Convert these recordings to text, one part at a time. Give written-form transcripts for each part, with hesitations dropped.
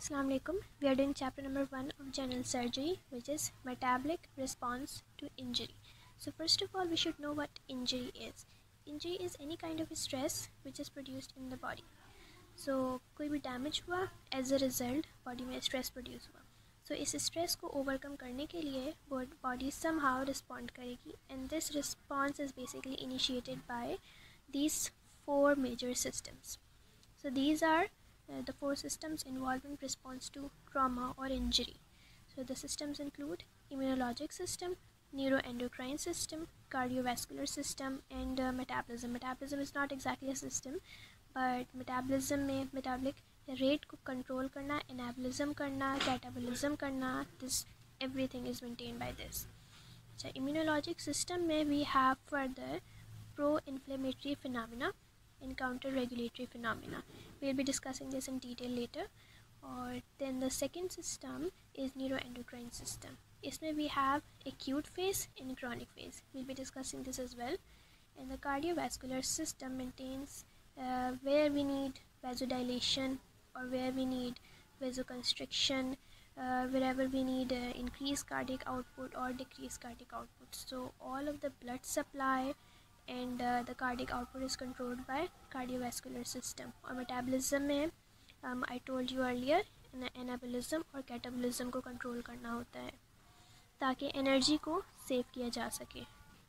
Assalamu alaikum. We are doing chapter number 1 of general surgery, which is metabolic response to injury. So first of all, we should know what injury is. Injury is any kind of stress which is produced in the body. So कोई भी damage हुआ, as a result body में stress produce हुआ. So इस stress को overcome करने के लिए बॉडी somehow respond करेगी, and this response is basically initiated by these 4 major systems. So these are the 4 systems involved in response to trauma or injury. So the systems include immunologic system, neuroendocrine system, cardiovascular system, and metabolism. Metabolism is not exactly a system, but metabolism में metabolic rate को control करना, anabolism करना, catabolism करना, this everything is maintained by this. So immunologic system में we have further pro-inflammatory phenomena and counter-regulatory phenomena. We'll be discussing this in detail later. Or then the second system is neuroendocrine system. इसमें we have acute phase and chronic phase. We'll be discussing this as well. And the cardiovascular system maintains where we need vasodilation or where we need vasoconstriction, wherever we need increased cardiac output or decreased cardiac output. So all of the blood supply and the cardiac output is controlled by cardiovascular system. और metabolism में I told you earlier anabolism और catabolism को control करना होता है ताकि energy को save किया जा सके.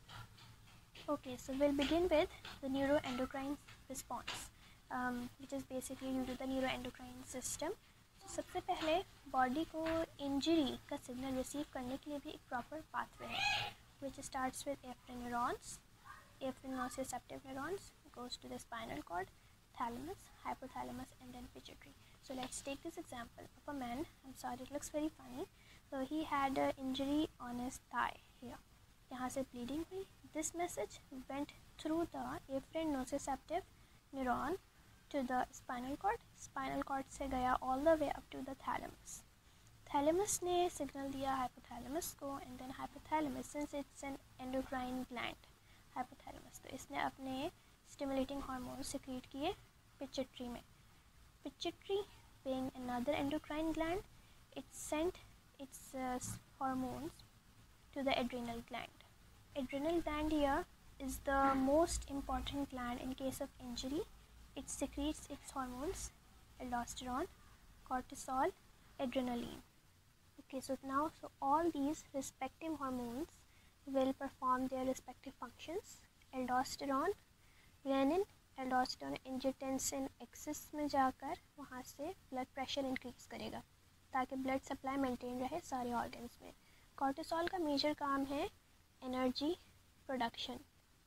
Okay, so we'll begin with the neuroendocrine response, which is basically due to the neuroendocrine system. So सबसे पहले body को injury का signal receive करने के लिए भी एक proper pathway है, which starts with afferent neurons. Afferent nociceptive neurons goes to the spinal cord, thalamus, hypothalamus, and then pituitary. So let's take this example of a man. I'm sorry, it looks very funny. So he had an injury on his thigh here. यहाँ से bleeding हुई. This message went through the afferent nociceptive neuron to the spinal cord. Spinal cord से गया all the way up to the thalamus. Thalamus ने signal दिया hypothalamus को, and then hypothalamus, since it's an endocrine gland, hypothalamus, तो इसने अपने stimulating hormones secrete किए pituitary में. Pituitary being another endocrine gland, it sent its hormones to the adrenal gland. Adrenal gland here is the most important gland in case of injury. It secretes its hormones, aldosterone, cortisol, adrenaline. Okay, so now all these respective hormones will perform their respective functions. Aldosterone, renin, aldosterone angiotensin axis में जाकर वहाँ से blood pressure increase करेगा ताकि blood supply maintain रहे सारे organs में. Cortisol का major काम है energy production.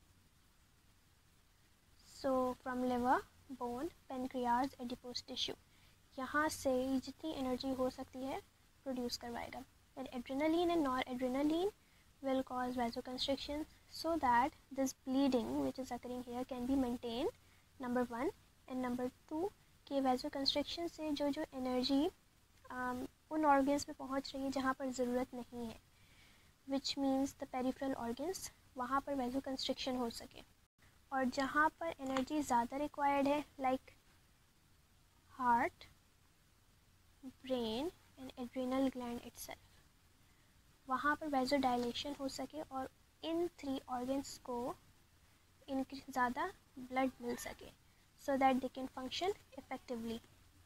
So from liver, bone, pancreas, adipose tissue, यहाँ से जितनी energy हो सकती है produce करवाएगा. And adrenaline and noradrenaline will cause vasoconstriction so that this bleeding which is occurring here can be maintained, number 1. And number 2 कि vasoconstriction से जो energy उन organs में पहुँच रही है जहाँ पर ज़रूरत नहीं है, which means the peripheral organs, वहाँ पर vasoconstriction हो सके. और जहाँ पर energy ज़्यादा required है, like heart, brain and adrenal gland itself, वहाँ पर vasodilation हो सके और इन 3 organs को इनकी ज़्यादा blood मिल सके, so that they can function effectively.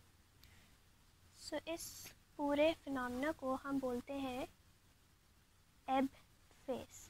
So इस पूरे phenomena को हम बोलते हैं ebb phase.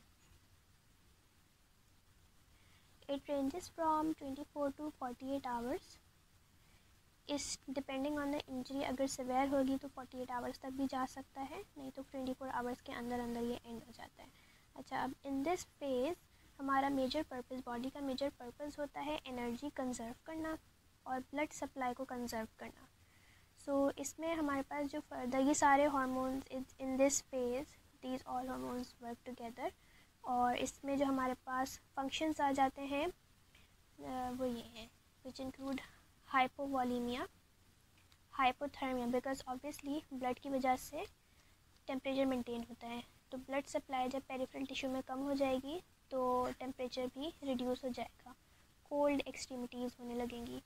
It ranges from 24 to 48 hours. इस डिपेंडिंग ऑन द इंजरी अगर सिवियर होगी तो 48 आवर्स तक भी जा सकता है, नहीं तो 24 आवर्स के अंदर अंदर ये एंड हो जाता है. अच्छा, अब इन दिस फेज हमारा मेजर पर्पस, बॉडी का मेजर पर्पस होता है एनर्जी कंजर्व करना और ब्लड सप्लाई को कंजर्व करना. सो इसमें हमारे पास जो फर्दर ये सारे hormones in this phase, these all hormones work together, और इसमें जो हमारे पास फंक्शंस आ जाते हैं वो ये हैं, which include hypovolemia, hypothermia, because obviously blood की वजह से टेम्परेचर मेंटेन होता है, तो ब्लड सप्लाई जब पेरिफेरल टिश्यू में कम हो जाएगी तो टेम्परेचर भी रिड्यूस हो जाएगा, कोल्ड एक्सट्रीमिटीज़ होने लगेंगी.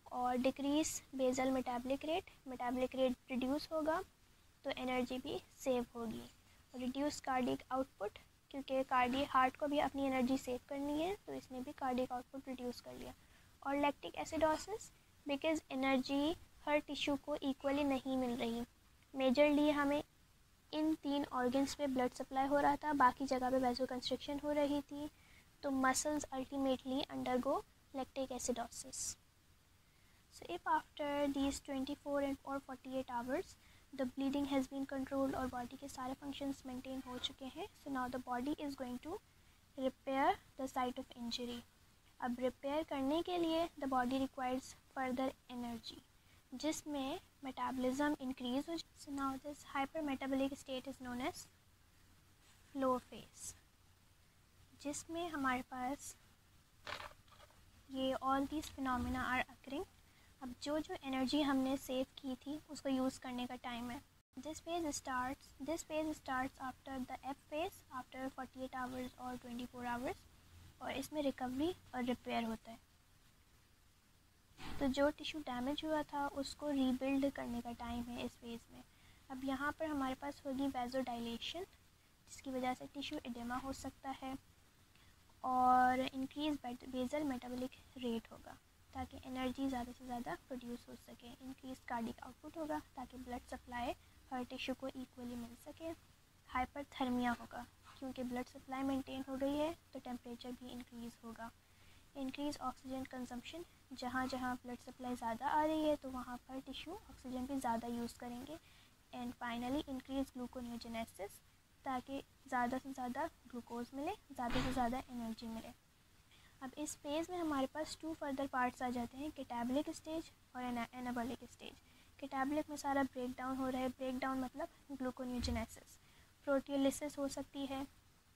और decrease basal metabolic rate reduce होगा तो एनर्जी भी सेव होगी। रिड्यूस कार्डिक आउटपुट, क्योंकि हार्ट को भी अपनी एनर्जी सेव करनी है तो इसने भी कार्डिक आउटपुट रिड्यूस कर लिया। और लैक्टिक एसिडोसिस, बिकॉज एनर्जी हर टिश्यू को इक्वली नहीं मिल रही। मेजरली हमें इन 3 ऑर्गन्स पे ब्लड सप्लाई हो रहा था, बाकी जगह पे वैसो कंस्ट्रिक्शन हो रही थी, तो muscles ultimately undergo lactic acidosis. So if after these 24 और 48 hours the bleeding has been controlled और बॉडी के सारे फंक्शंस मेंटेन हो चुके हैं, so now the body is going to repair the site of injury. अब रिपेयर करने के लिए the body requires further energy, जिसमें मेटाबॉलिज्म इंक्रीज हो। So now this hyper metabolic state is known as flow phase, जिसमें हमारे पास ये all these phenomena are occurring. अब जो एनर्जी हमने सेव की थी उसको यूज़ करने का टाइम है। This phase starts after the F phase after 48 hours और 24 आवर्स, और इसमें रिकवरी और रिपेयर होता है। तो जो टिश्यू डैमेज हुआ था उसको रीबिल्ड करने का टाइम है इस फेज़ में। अब यहाँ पर हमारे पास होगी वैसोडाइलेशन, जिसकी वजह से टिश्यू एडेमा हो सकता है, और इंक्रीज बेसल मेटाबॉलिक रेट होगा ताकि एनर्जी ज़्यादा से ज़्यादा प्रोड्यूस हो सके। इंक्रीज कार्डिक आउटपुट होगा ताकि ब्लड सप्लाई हर टिश्यू को इक्वली मिल सके। हाइपरथर्मिया होगा, क्योंकि ब्लड सप्लाई मेंटेन हो गई है तो टेम्परेचर भी इंक्रीज़ होगा। इंक्रीज ऑक्सीजन कंजम्पशन, जहाँ जहाँ ब्लड सप्लाई ज़्यादा आ रही है तो वहाँ पर टिश्यू ऑक्सीजन भी ज़्यादा यूज़ करेंगे। एंड फाइनली इंक्रीज ग्लूकोनियोजेनेसिस, ताकि ज़्यादा से ज़्यादा ग्लूकोज मिले, ज़्यादा से ज़्यादा एनर्जी मिले। अब इस फेज़ में हमारे पास 2 फर्दर पार्ट्स आ जाते हैं, कैटाबॉलिक स्टेज और एनाबॉलिक स्टेज। कैटाबॉलिक में सारा ब्रेक डाउन हो रहा है, ब्रेक डाउन मतलब ग्लूकोनियोजेनेसिस, प्रोटियोलिसिस हो सकती है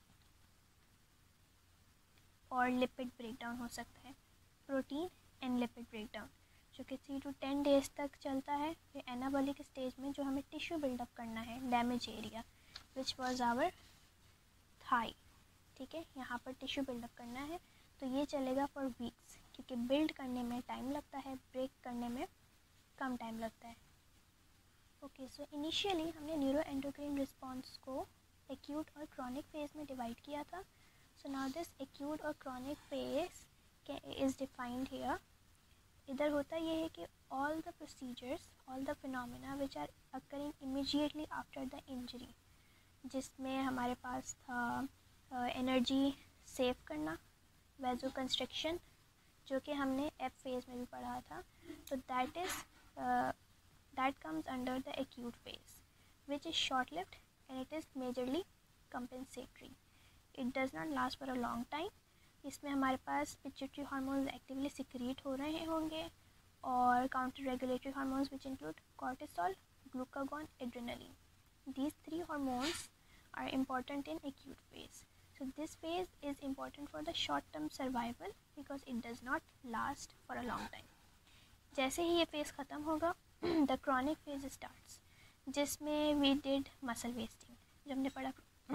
और लिपिड ब्रेकडाउन हो सकता है, प्रोटीन एंड लिपिड ब्रेकडाउन, जो कि 3 to 10 डेज़ तक चलता है। फिर एनाबॉलिक स्टेज में जो हमें टिश्यू बिल्डअप करना है, damage area which was our thigh, ठीक है, यहाँ पर टिश्यू बिल्डअप करना है, तो ये चलेगा फॉर वीक्स, क्योंकि बिल्ड करने में टाइम लगता है, ब्रेक करने में कम टाइम लगता है। ओके, सो इनिशियली हमने न्यूरोएंडोक्राइन रिस्पॉन्स को एक्यूट और क्रॉनिक फेज़ में डिवाइड किया था। So now this acute or chronic phase is defined here. इधर होता ये है कि all the procedures, all the phenomena which are occurring immediately after the injury, जिसमें हमारे पास था एनर्जी सेव करना, वैसो कंस्ट्रक्शन, जो कि हमने एफ फेज़ में भी पढ़ा था, तो that comes under the acute phase, which is short-lived and it is majorly compensatory. It does not last for a long time. इसमें हमारे पास पिट्यूटरी हार्मोन्स एक्टिवली सिक्रीट हो रहे होंगे और counter regulatory hormones which include cortisol, glucagon, adrenaline. These 3 hormones are important in acute phase. So this phase is important for the short term survival because it does not last for a long time. जैसे ही ये phase ख़त्म होगा the chronic phase starts, जिसमें we did muscle wasting. जब हमने पढ़ा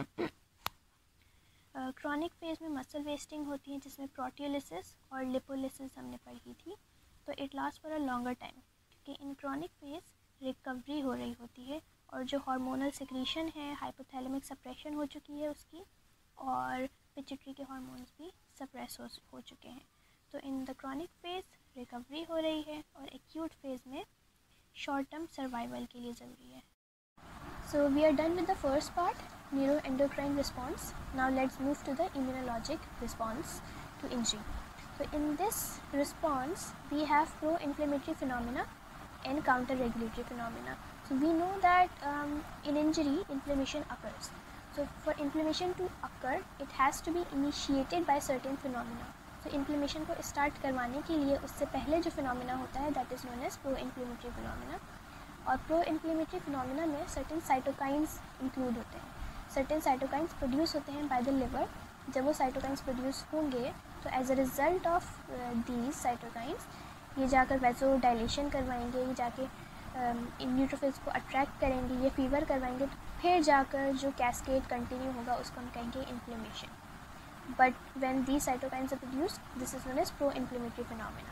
chronic phase में muscle wasting होती है, जिसमें प्रोटियोलिसिस और लिपोलिसिस हमने पढ़ी थी, तो it last for a longer time, क्योंकि इन क्रॉनिक फेज़ रिकवरी हो रही होती है और जो हार्मोनल सिक्रीशन है, हाइपोथैलेमिक सप्रेशन हो चुकी है उसकी, और पिट्यूटरी के हार्मोन्स भी सप्रेस हो चुके हैं। तो in the chronic phase recovery हो रही है और एक्यूट फेज़ में शॉर्ट टर्म सर्वाइवल के लिए ज़रूरी है। So we are done with the first part, neuroendocrine response. Now let's move to the immunologic response to injury. So in this response, we have pro-inflammatory phenomena and counter-regulatory phenomena. So we know that in injury, inflammation occurs. So for inflammation to occur, it has to be initiated by certain phenomena. So inflammation को start करवाने के लिए उससे पहले जो phenomena होता है, that is known as pro-inflammatory phenomena. और प्रो इन्फ्लेमेटरी फिनोमिना में सर्टेन साइटोकाइंस इंक्लूड होते हैं, सर्टेन साइटोकाइंस प्रोड्यूस होते हैं बाय द लिवर। जब वो साइटोकाइंस प्रोड्यूस होंगे तो as a result of these cytokines ये जाकर वैसो डायलेशन करवाएंगे, ये जाके न्यूट्रोफिल्स को अट्रैक्ट करेंगे, ये फीवर करवाएंगे, तो फिर जाकर जो कैस्केड कंटिन्यू होगा उसको हम कहेंगे inflammation. But when these cytokines are produced, this is known as pro inflammatory phenomena.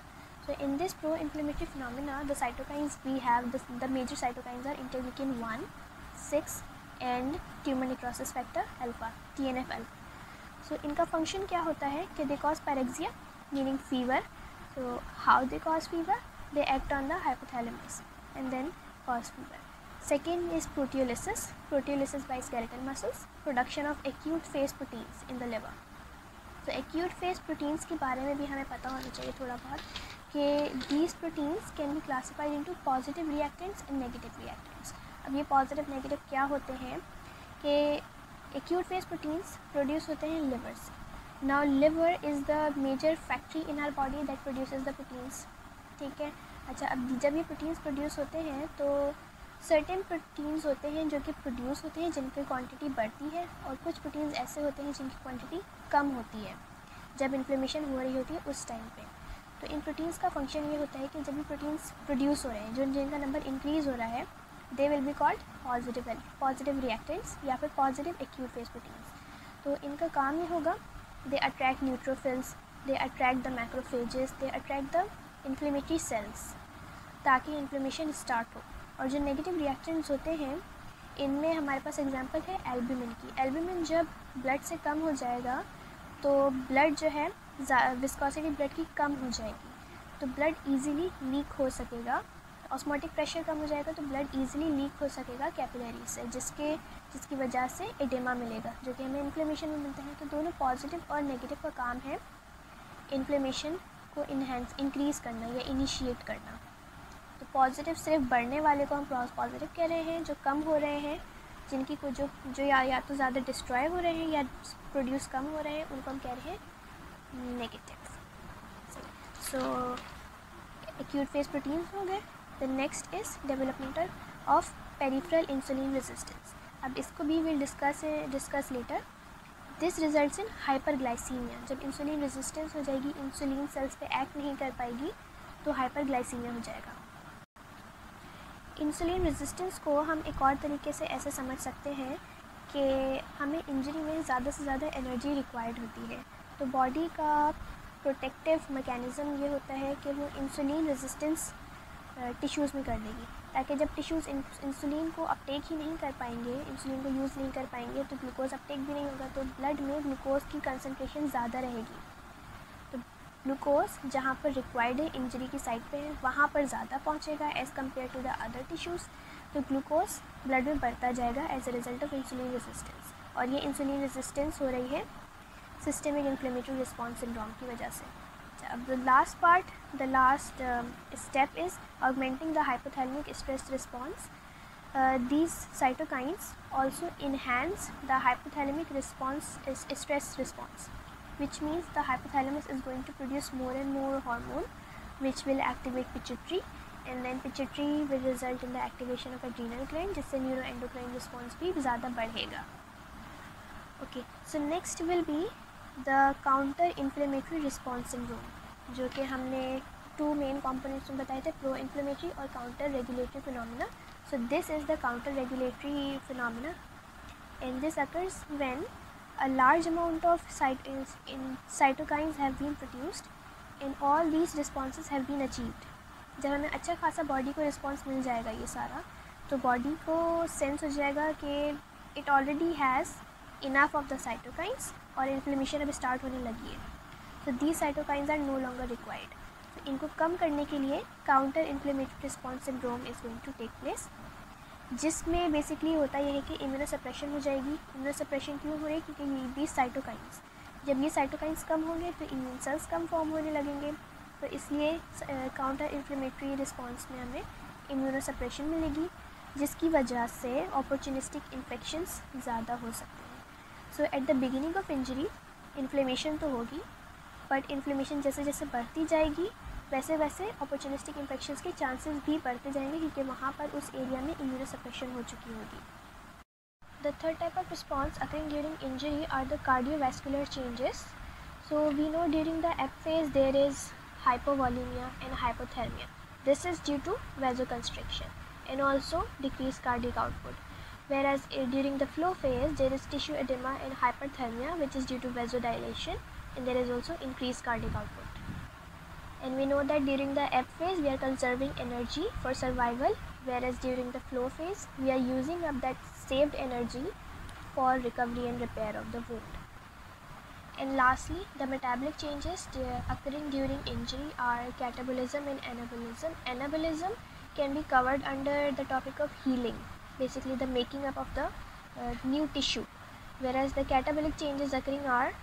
So in this pro-inflammatory phenomena, the cytokines we have, the major cytokines are interleukin 1, 6 and tumor necrosis factor alpha, TNF alpha. So इनका function क्या होता है कि they cause pyrexia, meaning fever. So how they cause fever? They act on the hypothalamus and then cause fever. Second is proteolysis by skeletal muscles, production of acute phase proteins in the liver. So acute phase proteins के बारे में भी हमें पता होना चाहिए थोड़ा बहुत कि these proteins can be classified into positive reactants and negative reactants. अब ये positive negative क्या होते हैं कि acute phase proteins produce होते हैं liver से. Now liver is the major factory in our body that produces the proteins. ठीक है. अच्छा, अब जब ये proteins produce होते हैं तो सर्टेन प्रोटीन्स होते हैं जो कि प्रोड्यूस होते हैं जिनकी क्वांटिटी बढ़ती है और कुछ प्रोटीन्स ऐसे होते हैं जिनकी क्वांटिटी कम होती है जब इन्फ्लेमेशन हो रही होती है उस टाइम पे. तो इन प्रोटीन्स का फंक्शन ये होता है कि जब भी प्रोटीन्स प्रोड्यूस हो रहे हैं जिनका नंबर इंक्रीज़ हो रहा है they will be called positive reactants या फिर पॉजिटिव एक्यूट फेज प्रोटीन्स. तो इनका काम ये होगा, they attract neutrophils, they attract the macrophages, they attract the inflammatory cells ताकि इन्फ्लेमेशन स्टार्ट हो. और जो नेगेटिव रिएक्टेंट्स होते हैं इनमें हमारे पास एग्जांपल है एल्ब्यूमिन की. एल्ब्यूमिन जब ब्लड से कम हो जाएगा तो ब्लड जो है विस्कोसिटी ब्लड की कम हो जाएगी तो ब्लड इजीली लीक हो सकेगा. ऑस्मोटिक प्रेशर कम हो जाएगा तो ब्लड इजीली लीक हो सकेगा कैपिलरी से जिसकी वजह से एडेमा मिलेगा जो कि हमें इन्फ्लेमेशन में मिलता है. तो दोनों पॉजिटिव और नेगेटिव का काम है इन्फ्लेमेशन को इंक्रीज़ करना या इनिशिएट करना. तो पॉजिटिव सिर्फ बढ़ने वाले को हम पॉजिटिव कह रहे हैं, जो कम हो रहे हैं जिनकी को जो या तो ज़्यादा डिस्ट्रॉय हो रहे हैं या प्रोड्यूस कम हो रहे हैं उनको हम कह रहे हैं negative. So acute phase proteins हो गए. The next is developmental of peripheral insulin resistance. अब इसको भी will discuss later. This results in hyperglycemia. जब इंसुलिन रेजिस्टेंस हो जाएगी, इंसुलिन सेल्स पे एक्ट नहीं कर पाएगी तो हाइपरग्लाइसीमिया हो जाएगा. इंसुलिन रेजिस्टेंस को हम एक और तरीके से ऐसे समझ सकते हैं कि हमें इंजरी में ज़्यादा से ज़्यादा एनर्जी रिक्वायर्ड होती है. तो बॉडी का प्रोटेक्टिव मैकेनिज़्म ये होता है कि वो इंसुलिन रेजिस्टेंस टिश्यूज़ में कर देगी ताकि जब टिश्यूज़ इंसुलिन को अपटेक ही नहीं कर पाएंगे, इंसुलिन को यूज़ नहीं कर पाएंगे तो ग्लूकोज अपटेक भी नहीं होगा तो ब्लड में ग्लूकोज की कंसनट्रेशन ज़्यादा रहेगी. तो ग्लूकोज जहाँ पर रिक्वायर्ड है इंजरी की साइड पे है वहाँ पर ज़्यादा पहुँचेगा as compare to the other tissues. तो ग्लूकोज ब्लड में बढ़ता जाएगा as a result of insulin resistance. और ये इंसुलिन रेजिस्टेंस हो रही है सिस्टेमिक इन्फ्लेमेटरी रिस्पॉन्स सिंड्रोम की वजह से. अब the last step is augmenting the hypothalamic stress response. These cytokines also enhance the hypothalamic stress response, which means the hypothalamus is going to produce more and more hormone which will activate pituitary, and then pituitary will result in the activation of adrenal gland जिससे neuroendocrine response भी ज़्यादा बढ़ेगा. Okay, so next will be the counter inflammatory response syndrome, जो कि हमने 2 main components में बताए थे, pro inflammatory और counter regulatory phenomena. So this is the counter regulatory phenomena, and this occurs when a large amount of cytokines have been produced and all these responses have been achieved. जब हमें अच्छा खासा body को response मिल जाएगा ये सारा तो body को सेंस हो जाएगा कि it already has enough of the cytokines और इन्फ्लेमेशन अब स्टार्ट होने लगी है. तो these cytokines are no longer required. तो इनको कम करने के लिए counter inflammatory response syndrome is going to take place, जिसमें बेसिकली होता यह है कि इम्यूनोसप्रेशन हो जाएगी. इम्यूनोसप्रेशन क्यों हो रही है? क्योंकि दीज साइटोकाइंस, जब ये साइटोकाइंस कम होंगे तो इम्यून सेल्स कम फॉर्म होने लगेंगे. तो इसलिए काउंटर इन्फ्लेमेटरी रिस्पॉन्स में हमें इम्यूनोसप्रेशन मिलेगी जिसकी वजह से अपॉर्चुनिस्टिक इन्फेक्शंस ज़्यादा हो सकते हैं. So at the beginning of injury inflammation तो होगी, बट इन्फ्लेमेशन जैसे जैसे बढ़ती जाएगी वैसे वैसे अपॉर्चुनिस्टिक इन्फेक्शंस के चांसेस भी बढ़ते जाएंगे क्योंकि वहाँ पर उस एरिया में इम्यूनोसप्रेशन हो चुकी होगी. The third type of response occurring during injury are the cardiovascular changes. So we know during the ebb phase there is hypovolemia and hypothermia. This is due to vasoconstriction and also decreased cardiac output. Whereas during the flow phase there is tissue edema and hyperthermia which is due to vasodilation, and there is also increased cardiac output. And we know that during the ebb phase we are conserving energy for survival, whereas during the flow phase we are using up that saved energy for recovery and repair of the wound. And lastly, the metabolic changes occurring during injury are catabolism and anabolism. Anabolism can be covered under the topic of healing, basically the making up of the new tissue, whereas the catabolic changes occurring are,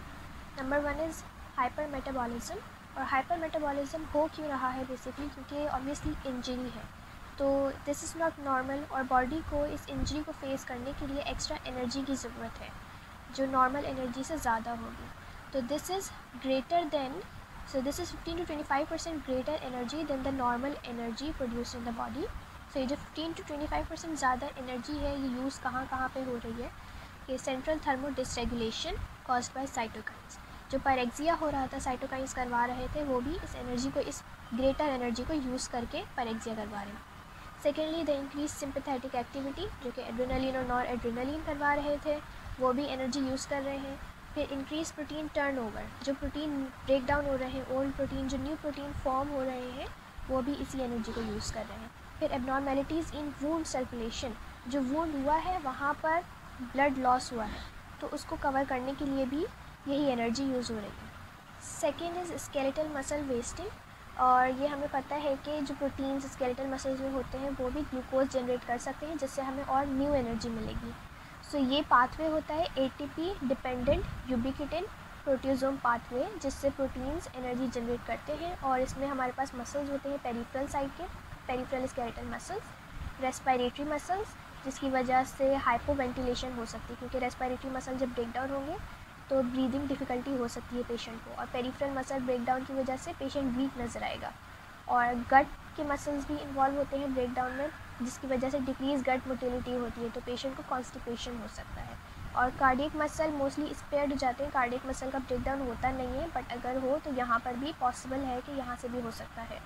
number one is hypermetabolism. और hypermetabolism हो क्यों रहा है basically, क्योंकि obviously injury है, तो this is not normal और body को इस इंजरी को फेस करने के लिए एक्स्ट्रा एनर्जी की ज़रूरत है जो नॉर्मल एनर्जी से ज़्यादा होगी. तो this is greater than, so this is 15 to 25% greater energy than the normal energy produced in the body. So ये जो 15 to 25% ज़्यादा एनर्जी है ये यूज़ कहाँ पे हो रही है, कि central thermo dysregulation caused by cytokines. जो पायरेक्सिया हो रहा था, साइटोकाइन्स करवा रहे थे, वो भी इस एनर्जी को, इस ग्रेटर एनर्जी को यूज़ करके पायरेक्सिया करवा रहे हैं. Secondly the increase sympathetic activity, जो कि एड्रेनालिन और नॉर एड्रेनालिन करवा रहे थे, वो भी एनर्जी यूज़ कर रहे हैं. फिर इंक्रीज प्रोटीन टर्नओवर, जो प्रोटीन ब्रेक डाउन हो रहे हैं, ओल्ड प्रोटीन, जो न्यू प्रोटीन फॉर्म हो रहे हैं, वो भी इसी एनर्जी को यूज़ कर रहे हैं. फिर एबनॉर्मेलिटीज़ इन वूंड सर्कुलेशन, जो वूंड हुआ है वहाँ पर ब्लड लॉस हुआ है, तो उसको कवर करने के लिए भी यही एनर्जी यूज़ हो रही है. Second is skeletal muscle wasting, और ये हमें पता है कि जो प्रोटीन्स स्केलेटल मसल्स में होते हैं वो भी ग्लूकोज जनरेट कर सकते हैं, जिससे हमें और न्यू एनर्जी मिलेगी. सो ये पाथवे होता है ATP dependent ubiquitin proteasome pathway, जिससे प्रोटीन्स एनर्जी जनरेट करते हैं. और इसमें हमारे पास मसल्स होते हैं पेरिफेरल साइड के, peripheral skeletal muscles, respiratory muscles, जिसकी वजह से हाइपोवेंटिलेशन हो सकती है, क्योंकि रेस्पिरेटरी मसल जब ब्रेक डाउन होंगे तो ब्रीदिंग डिफ़िकल्टी हो सकती है पेशेंट को, और पेरिफेरल मसल ब्रेकडाउन की वजह से पेशेंट वीक नज़र आएगा. और गट के मसल्स भी इन्वॉल्व होते हैं ब्रेकडाउन में, जिसकी वजह से डिक्रीज गट मोटिलिटी होती है, तो पेशेंट को कॉन्स्टिपेशन हो सकता है. और कार्डियक मसल मोस्टली स्पेयर्ड हो जाते हैं, कार्डियक मसल का ब्रेकडाउन होता नहीं है, बट अगर हो तो यहाँ पर भी पॉसिबल है कि यहाँ से भी हो सकता है.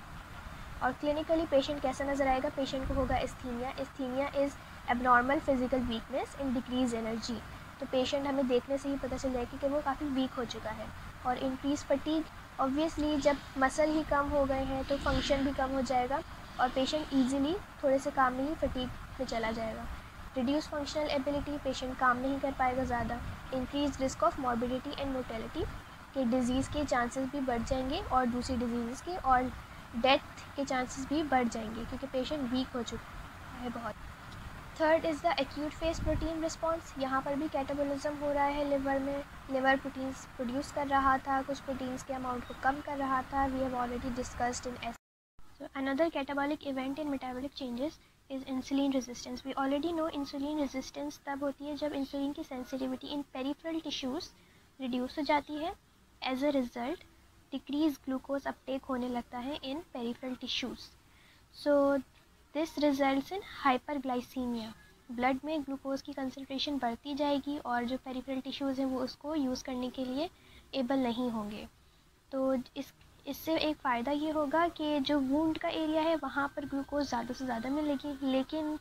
और क्लिनिकली पेशेंट कैसा नज़र आएगा, पेशेंट को होगा asthenia. Asthenia is abnormal physical weakness in decrease energy, तो पेशेंट हमें देखने से ही पता चल जाएगी कि वो काफ़ी वीक हो चुका है. और इंक्रीज फटीग, ऑब्वियसली जब मसल ही कम हो गए हैं तो फंक्शन भी कम हो जाएगा और पेशेंट इजीली थोड़े से काम में ही फटीग में चला जाएगा. रिड्यूस फंक्शनल एबिलिटी, पेशेंट काम नहीं कर पाएगा ज़्यादा. Increase risk of morbidity and mortality, के डिज़ीज़ के चांसेस भी बढ़ जाएंगे और दूसरी डिजीज़ के और डेथ के चांसेस भी बढ़ जाएंगे, क्योंकि पेशेंट वीक हो चुका है बहुत. Third is the acute phase protein response. यहाँ पर भी कैटाबोलिज्म हो रहा है लिवर में, लिवर प्रोटीन्स प्रोड्यूस कर रहा था, कुछ प्रोटीन्स के अमाउंट को कम कर रहा था. We have already discussed in S. So another catabolic event in metabolic changes is insulin resistance. We already know insulin resistance तब होती है जब इंसुलिन की sensitivity in peripheral tissues reduce हो जाती है. As a result decrease glucose uptake होने लगता है in peripheral tissues. So this results in hyperglycaemia. Blood में ग्लूकोज की कंसनट्रेशन बढ़ती जाएगी और जो पेरिफेरल टिश्यूज़ हैं वो उसको यूज़ करने के लिए एबल नहीं होंगे. तो इससे एक फ़ायदा ये होगा कि जो वूंड का एरिया है वहाँ पर ग्लूकोज ज़्यादा से ज़्यादा मिलेगी, लेकिन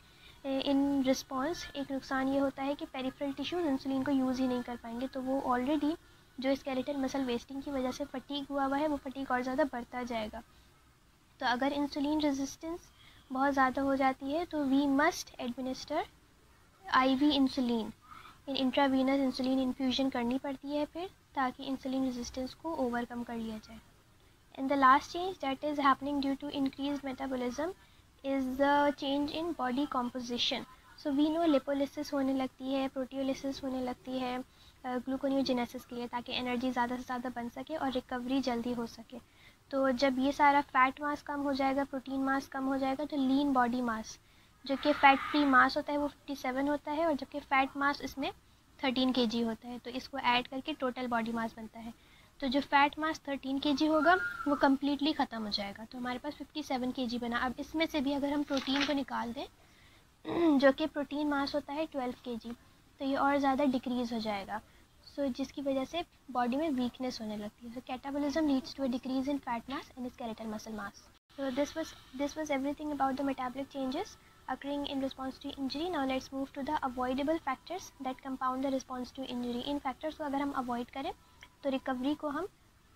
इन रिस्पॉन्स एक नुकसान ये होता है कि पेरिफेरल टिश्यूज़ इंसुलिन को यूज़ ही नहीं कर पाएंगे. तो वो ऑलरेडी जो स्केलेटल मसल वेस्टिंग की वजह से फटीग हुआ है वो फटीग और ज़्यादा बढ़ता जाएगा. तो अगर इंसुलिन रेजिस्टेंस बहुत ज़्यादा हो जाती है तो we must administer IV insulin, intravenous insulin infusion करनी पड़ती है फिर, ताकि इंसुलिन रेजिस्टेंस को ओवरकम कर लिया जाए. And the last change that is happening due to increased metabolism is the change in body composition. So we know lipolysis होने लगती है, प्रोटियोलिसिस होने लगती है ग्लूकोनियोजेनेसिस के लिए, ताकि एनर्जी ज़्यादा से ज़्यादा बन सके और रिकवरी जल्दी हो सके. तो जब ये सारा फैट मास कम हो जाएगा, प्रोटीन मास कम हो जाएगा, तो लीन बॉडी मास जो कि फ़ैट फ्री मास होता है वो 57 होता है, और जबकि फ़ैट मास इसमें 13 kg होता है. तो इसको ऐड करके टोटल बॉडी मास बनता है. तो जो फैट मास 13 kg होगा वो कम्प्लीटली ख़त्म हो जाएगा, तो हमारे पास 57 kg बना. अब इसमें से भी अगर हम प्रोटीन को निकाल दें जो कि प्रोटीन मास होता है 12 kg, तो ये और ज़्यादा डिक्रीज़ हो जाएगा. सो जिसकी वजह से बॉडी में वीकनेस होने लगती है. So catabolism leads to a decrease in fat mass and skeletal muscle mass. So this was everything about the metabolic changes occurring in response to injury. Now let's move to the avoidable factors that compound the response to injury. इन factors को अगर हम avoid करें तो recovery को हम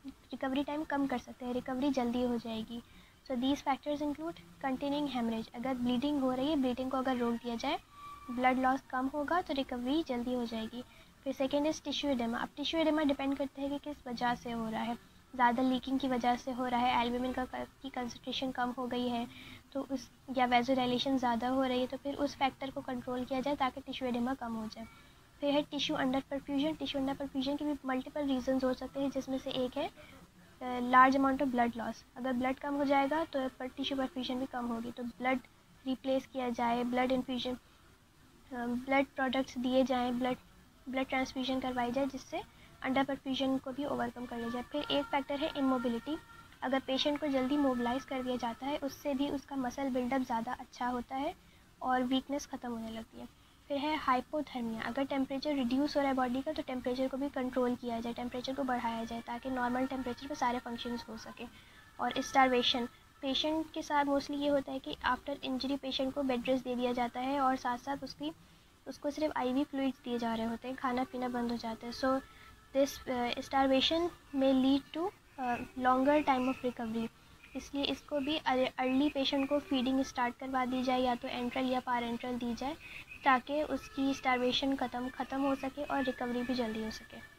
recovery time कम कर सकते हैं, रिकवरी जल्दी हो जाएगी। So these factors include containing haemorrhage, अगर ब्लीडिंग हो रही है, ब्लीडिंग को अगर रोक दिया जाए, ब्लड लॉस कम होगा तो रिकवरी जल्दी हो जाएगी। फिर सेकेंड इज़ टिश्यू एडेमा। अब टिश्यू एडेमा डिपेंड करता है कि किस वजह से हो रहा है, ज़्यादा लीकिंग की वजह से हो रहा है, एल्ब्यूमिन की कंसनट्रेशन कम हो गई है तो उस, या वेज़ोडाइलेशन ज़्यादा हो रही है तो फिर उस फैक्टर को कंट्रोल किया जाए ताकि टिश्यू एडेमा कम हो जाए। फिर है tissue under perfusion. Tissue under perfusion के भी मल्टीपल रीजंस हो सकते हैं, जिसमें से एक है large amount of blood loss. अगर ब्लड कम हो जाएगा तो टिश्यू परफ्यूजन भी कम होगी, तो ब्लड रिप्लेस किया जाए, ब्लड इन्फ्यूजन, ब्लड प्रोडक्ट्स दिए जाएँ, ब्लड ट्रांसफ्यूजन करवाई जाए, जिससे अंडर परफ्यूजन को भी ओवरकम कर लिया जाए। फिर एक फैक्टर है इमोबिलिटी। अगर पेशेंट को जल्दी मोबिलाइज कर दिया जाता है, उससे भी उसका मसल बिल्डअप ज़्यादा अच्छा होता है और वीकनेस ख़त्म होने लगती है। फिर है हाइपोथर्मिया। अगर टेम्परेचर रिड्यूस हो रहा है बॉडी का तो टेम्परेचर को भी कंट्रोल किया जाए, टेम्परेचर को बढ़ाया जाए ताकि नॉर्मल टेम्परेचर पर सारे फंक्शंस हो सके। और स्टारवेशन, पेशेंट के साथ मोस्टली ये होता है कि आफ्टर इंजरी पेशेंट को बेड रेस्ट दे दिया जाता है और साथ साथ उसको सिर्फ IV फ्लूइड्स दिए जा रहे होते हैं, खाना पीना बंद हो जाता है। सो दिस स्टारवेशन में lead to longer time of recovery, इसलिए इसको भी अर्ली पेशेंट को फीडिंग स्टार्ट करवा दी जाए, या तो एंट्रल या पारेंट्रल दी जाए, ताकि उसकी स्टारवेशन ख़त्म हो सके और रिकवरी भी जल्दी हो सके।